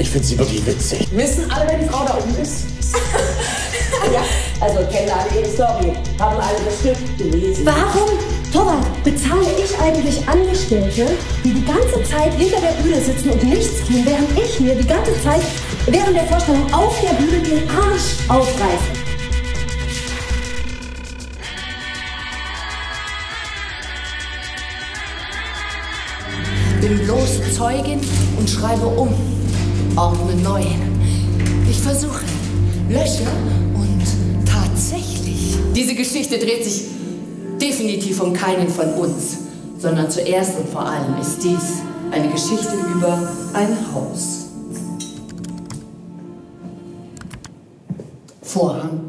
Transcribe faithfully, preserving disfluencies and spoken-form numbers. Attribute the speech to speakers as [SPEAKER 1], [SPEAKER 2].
[SPEAKER 1] Ich finde sie wirklich witzig.
[SPEAKER 2] Wissen alle, wer die Frau da oben ist?
[SPEAKER 3] Ja, also kennen alle ihre Story, haben alle bestimmt gelesen.
[SPEAKER 4] Warum, Torwald, bezahle ich eigentlich Angestellte, die die ganze Zeit hinter der Bühne sitzen und nichts tun, während ich mir die ganze Zeit während der Vorstellung auf der Bühne den Arsch aufreiße?
[SPEAKER 5] Bin bloß Zeugin und schreibe um, ordne neu. Ich versuche, lösche und tatsächlich. Diese Geschichte dreht sich definitiv um keinen von uns, sondern zuerst und vor allem ist dies eine Geschichte über ein Haus. Vorhang.